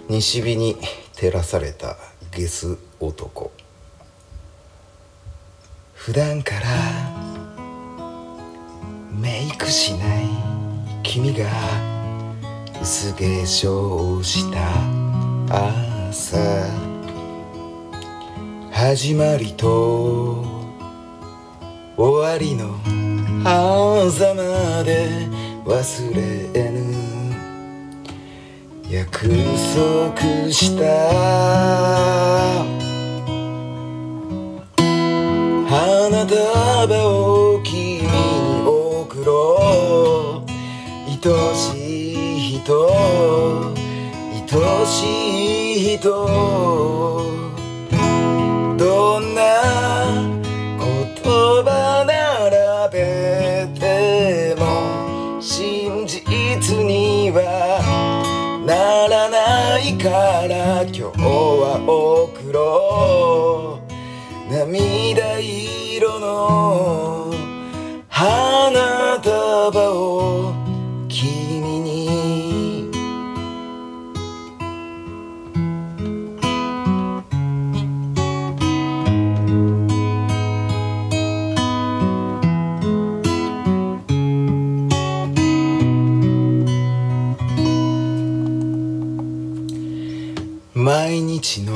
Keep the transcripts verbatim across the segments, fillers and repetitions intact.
西日に照らされたゲス男。普段からメイクしない君が薄化粧した朝、始まりと終わりの狭間で忘れぬ約束した花束を君に贈ろう。愛しい人、愛しい人、どんな言葉並べても真実にはならないから今日は贈ろう。涙色の花束を君に。毎日の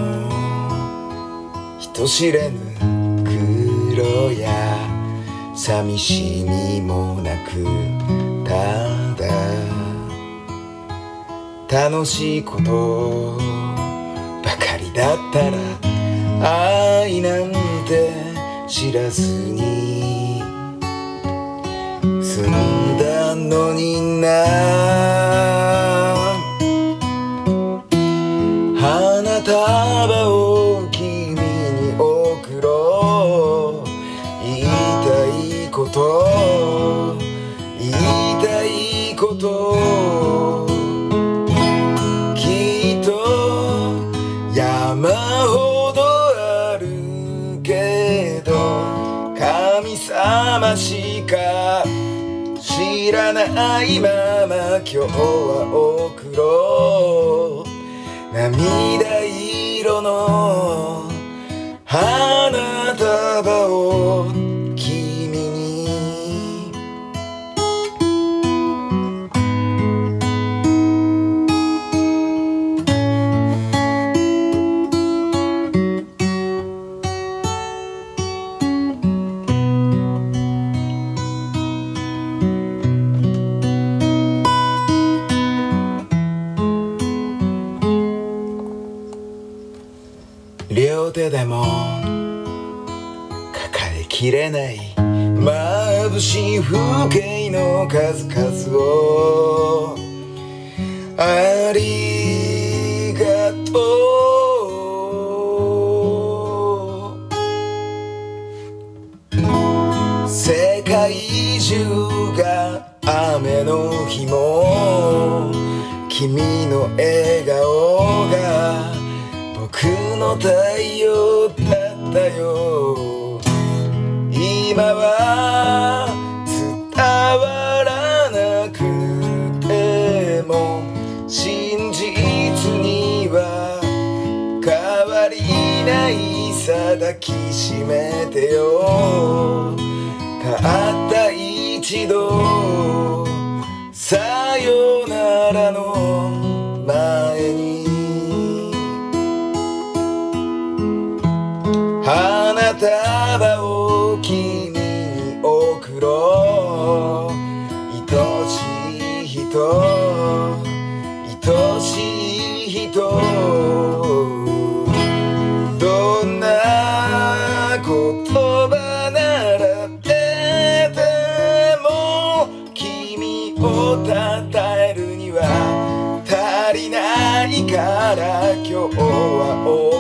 人知れぬ苦労や寂しみもなく、ただ楽しいことばかりだったら愛なんて知らずに済んだのにな。花束を君に贈ろう。言いたいこと、言いたいこと、きっと山ほどあるけど神様しか知らないまま今日は贈ろう。涙色の花束を君に。両手でも抱えきれない眩しい風景の数々をありがとう。世界中が雨の日も君の笑顔が僕の太陽だったよ。今は伝わらなくても真実には変わりないさ。抱きしめてよ。たった一度さよならの前に花束を君に贈ろう。愛しい人、愛しい人、どんな言葉並べても君をたたえるには足りないから今日は